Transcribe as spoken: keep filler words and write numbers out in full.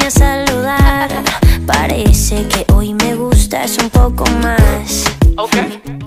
a saludar. Parece que hoy me gustas un poco más. Ok.